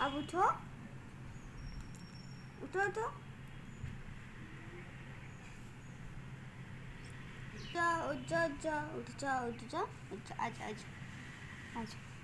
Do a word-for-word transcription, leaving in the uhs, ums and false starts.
अब उठो, उठो उठो, जा उठ जा जा उठ जा उठ जा उठ जा, आजा आजा आजा।